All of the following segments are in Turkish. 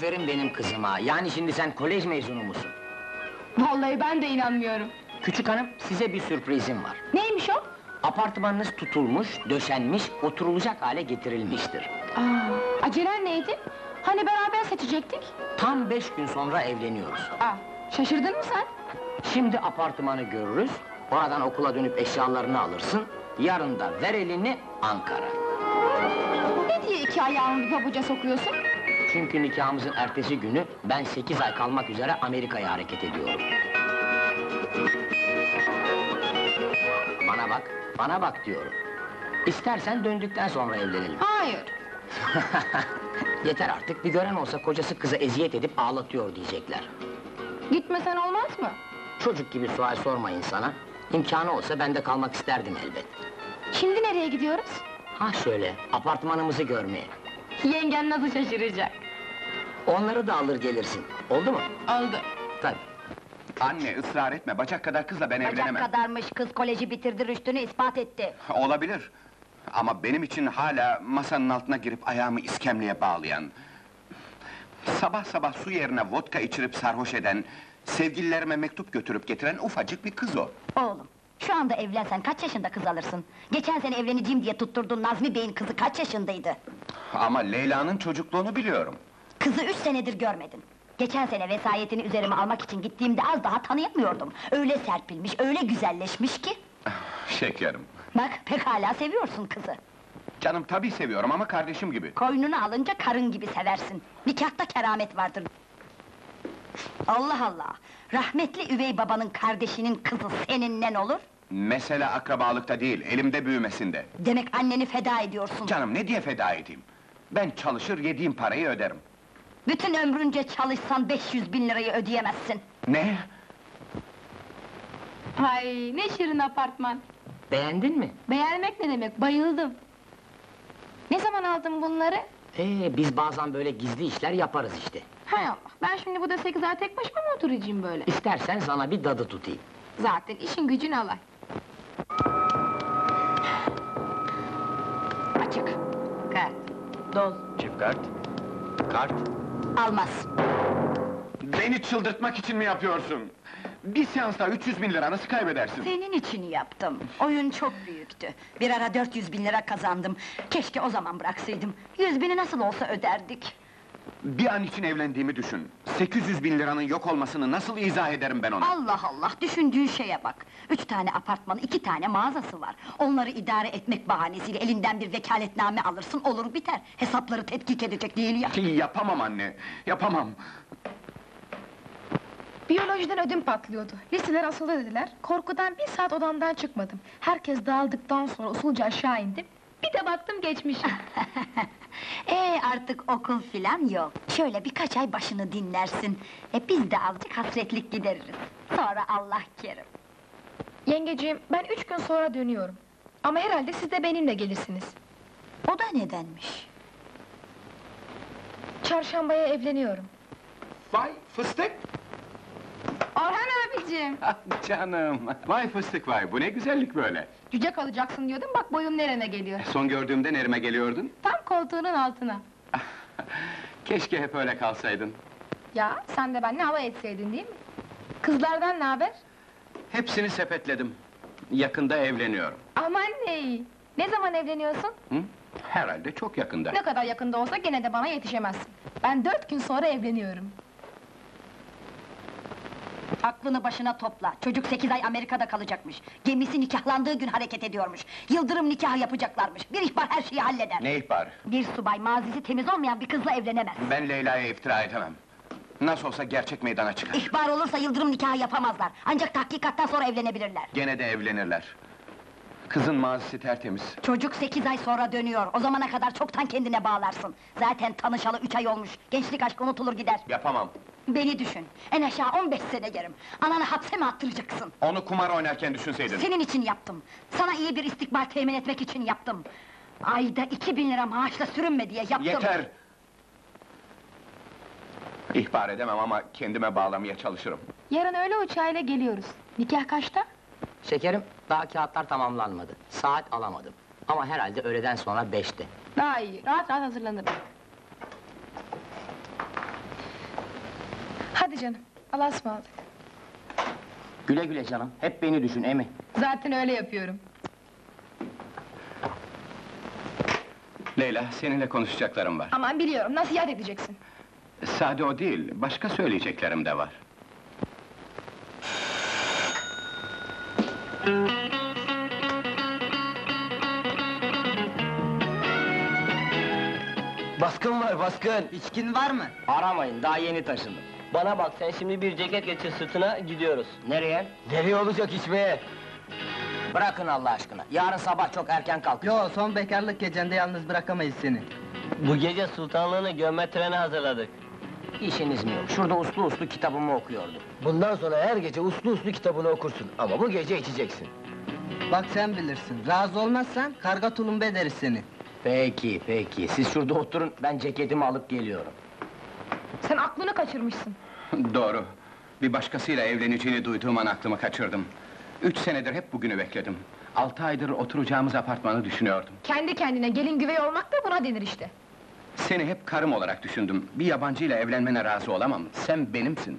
Aferin benim kızıma, yani şimdi sen kolej mezunu musun? Vallahi ben de inanmıyorum. Küçük hanım, size bir sürprizim var. Neymiş o? Apartmanınız tutulmuş, döşenmiş, oturulacak hale getirilmiştir. Acelen neydi? Hani beraber seçecektik? Tam 5 gün sonra evleniyoruz. Şaşırdın mı sen? Şimdi apartmanı görürüz, oradan okula dönüp eşyalarını alırsın, yarın da ver elini Ankara. Ne diye iki ayağımı bir pabuca sokuyorsun? Çünkü nikahımızın ertesi günü ben 8 ay kalmak üzere Amerika'ya hareket ediyorum. Bana bak diyorum. İstersen döndükten sonra evlenelim. Hayır. Yeter artık, bir gören olsa kocası kıza eziyet edip ağlatıyor diyecekler. Gitmesen olmaz mı? Çocuk gibi sual sormayın sana. İmkanı olsa ben de kalmak isterdim elbet. Şimdi nereye gidiyoruz? Ha şöyle, apartmanımızı görmeye. Yengen nasıl şaşıracak? Onları da alır gelirsin, oldu mu? Oldu. Tabii. Anne, ısrar etme, bacak kadar kızla ben evlenemem. Bacak kadarmış, kız koleji bitirdi, rüştünü ispat etti. Olabilir. Ama benim için hala masanın altına girip ayağımı iskemleye bağlayan... Sabah sabah su yerine vodka içirip sarhoş eden... Sevgililerime mektup götürüp getiren ufacık bir kız o. Oğlum, şu anda evlensen kaç yaşında kız alırsın? Geçen sene evleneceğim diye tutturduğun Nazmi Bey'in kızı kaç yaşındaydı? Ama Leyla'nın çocukluğunu biliyorum. Kızı 3 senedir görmedin. Geçen sene vesayetini üzerime almak için gittiğimde az daha tanıyamıyordum. Öyle serpilmiş, öyle güzelleşmiş ki... Şekerim. Bak, pekala seviyorsun kızı. Canım tabii seviyorum ama kardeşim gibi. Koynunu alınca karın gibi seversin. Nikahta keramet vardır. Allah Allah! Rahmetli üvey babanın kardeşinin kızı seninle olur? Mesele akrabalıkta değil, elimde büyümesinde. Demek anneni feda ediyorsun. Canım ne diye feda edeyim? Ben çalışır, yediğim parayı öderim. Bütün ömrünce çalışsan 500.000 lirayı ödeyemezsin. Ne? Ay ne şirin apartman. Beğendin mi? Beğenmek ne demek, bayıldım. Ne zaman aldın bunları? Biz bazen böyle gizli işler yaparız işte. Hay Allah, ben şimdi burada 8 ay tek başıma mı oturacağım böyle? İstersen sana bir dadı tutayım. Zaten işin gücün alay. Açık. Kart. Dol. Çift kart. Kart. Almaz. Beni çıldırtmak için mi yapıyorsun? Bir seansta 300.000 lira nasıl kaybedersin? Senin için yaptım. Oyun çok büyüktü. Bir ara 400.000 lira kazandım. Keşke o zaman bıraksaydım. 100.000'i nasıl olsa öderdik. Bir an için evlendiğimi düşün. 800.000 liranın yok olmasını nasıl izah ederim ben ona? Allah Allah, düşündüğün şeye bak! 3 tane apartmanı, 2 tane mağazası var. Onları idare etmek bahanesiyle elinden bir vekaletname alırsın, olur biter. Hesapları tetkik edecek değil ya! Yapamam anne, yapamam! Biyolojiden ödüm patlıyordu. Listeler asılı dediler. Korkudan 1 saat odamdan çıkmadım. Herkes dağıldıktan sonra usulca aşağı indim. Bir de baktım geçmişim. Artık okul filan yok. Şöyle birkaç ay başını dinlersin. Biz de azıcık hasretlik gideririz. Sonra Allah kerim. Yengeciğim, ben 3 gün sonra dönüyorum. Ama herhalde siz de benimle gelirsiniz. O da nedenmiş? Çarşambaya evleniyorum. Vay fıstık! Orhan abicim! Canım! Vay fıstık vay, bu ne güzellik böyle! Cüce kalacaksın diyordum, bak boyum nereme geliyor. Son gördüğümde nereme geliyordun? Tam koltuğunun altına. Keşke hep öyle kalsaydın. Ya, sen de benimle alay etseydin değil mi? Kızlardan ne haber? Hepsini sepetledim. Yakında evleniyorum. Aman ne iyi! Ne zaman evleniyorsun? Hı? Herhalde çok yakında. Ne kadar yakında olsa gene de bana yetişemezsin. Ben 4 gün sonra evleniyorum. Aklını başına topla. Çocuk 8 ay Amerika'da kalacakmış. Gemisi nikahlandığı gün hareket ediyormuş. Yıldırım nikahı yapacaklarmış. Bir ihbar her şeyi halleder. Ne ihbar? Bir subay mazisi temiz olmayan bir kızla evlenemez. Ben Leyla'ya iftira edemem. Nasıl olsa gerçek meydana çıkar. İhbar olursa yıldırım nikahı yapamazlar. Ancak tahkikattan sonra evlenebilirler. Gene de evlenirler. Kızın mazisi tertemiz. Çocuk 8 ay sonra dönüyor. O zamana kadar çoktan kendine bağlarsın. Zaten tanışalı 3 ay olmuş. Gençlik aşkı unutulur gider. Yapamam. Beni düşün. En aşağı 15 sene yerim. Ananı hapse mi attıracaksın? Onu kumar oynarken düşünseydin. Senin için yaptım. Sana iyi bir istikbal temin etmek için yaptım. Ayda 2.000 lira maaşla sürünme diye yaptım. Yeter! İhbar edemem ama kendime bağlamaya çalışırım. Yarın öğle uçağıyla geliyoruz. Nikah kaçta? Şekerim, daha kağıtlar tamamlanmadı. Saat alamadım. Ama herhalde öğleden sonra 5'te. Daha iyi, rahat rahat hazırlanırım. Hadi canım, Allah'a ısmarladık. Güle güle canım, hep beni düşün Emi. Zaten öyle yapıyorum. Leyla, seninle konuşacaklarım var. Aman biliyorum, nasihat edeceksin. Sade o değil, başka söyleyeceklerim de var. Baskın var, baskın! İçkin var mı? Aramayın, daha yeni taşındım. Bana bak, sen şimdi bir ceket geçir sırtına, gidiyoruz. Nereye? Nereye olacak içmeye? Bırakın Allah aşkına, yarın sabah çok erken kalkın. Yo, son bekarlık gecende yalnız bırakamayız seni. Bu gece sultanlığını gömme töreni hazırladık. İşiniz mi yok? Şurada uslu uslu kitabımı okuyordum. Bundan sonra her gece uslu uslu kitabını okursun, ama bu gece içeceksin. Bak sen bilirsin, razı olmazsan karga tulumba ederiz seni. Peki, peki, siz şurada oturun, ben ceketimi alıp geliyorum. Sen aklını kaçırmışsın. Doğru. Bir başkasıyla evleneceğini duyduğum an aklımı kaçırdım. 3 senedir hep bugünü bekledim. 6 aydır oturacağımız apartmanı düşünüyordum. Kendi kendine gelin güvey olmak da buna denir işte. Seni hep karım olarak düşündüm. Bir yabancıyla evlenmene razı olamam. Sen benimsin.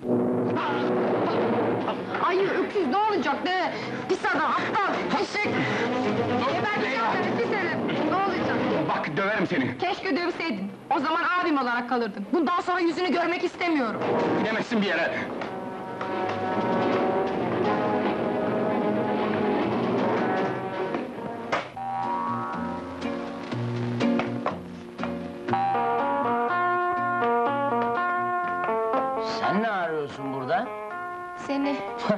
Ay öküz ne olacak ne? Pis adam, aptal, eşek! Geberteceğim seni, pis herif! Ne olacak? Bak, döverim seni! Keşke dövseydin. O zaman abim olarak kalırdın. Bundan sonra yüzünü görmek istemiyorum. Gidemezsin bir yere! Sen ne arıyorsun burada? Seni...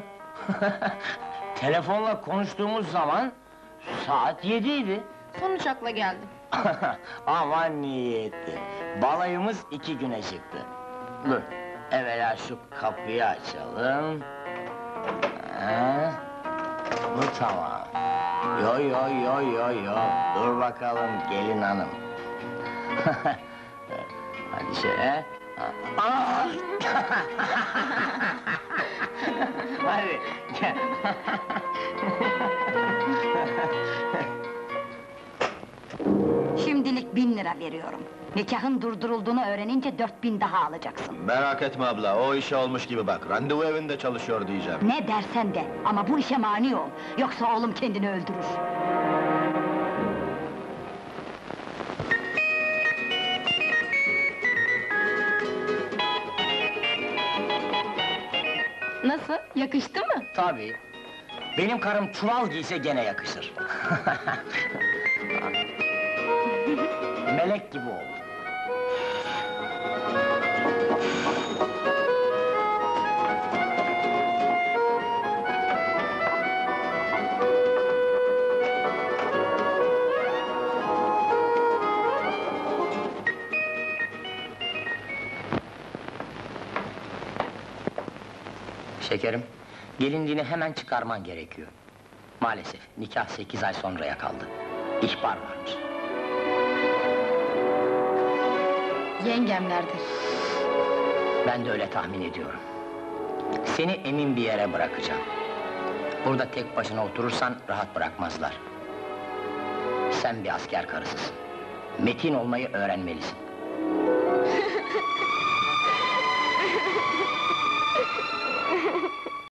Telefonla konuştuğumuz zaman saat 7'ydi. Son uçakla geldim. Aman niyetti. Balayımız 2 güne çıktı. Dur, evvela şu kapıyı açalım. Ha, bu tamam. Yo yo yo yo yo. Dur bakalım gelin hanım. Hadi şöyle. Aa! Hadi gel. Şimdilik 1000 lira veriyorum. Nikahın durdurulduğunu öğrenince 4000 daha alacaksın. Merak etme abla, o işe olmuş gibi bak. Randevu evinde çalışıyor diyeceğim. Ne dersen de, ama bu işe mani ol. Yoksa oğlum kendini öldürür. Nasıl? Yakıştı mı? Tabii. Benim karım çuval giyse gene yakışır. Melek gibi oldu. Şekerim, gelinliğini hemen çıkarman gerekiyor. Maalesef, nikah 8 ay sonraya kaldı. İhbar varmış. Yengemlerdir. Ben de öyle tahmin ediyorum. Seni emin bir yere bırakacağım. Burada tek başına oturursan rahat bırakmazlar. Sen bir asker karısısın. Metin olmayı öğrenmelisin.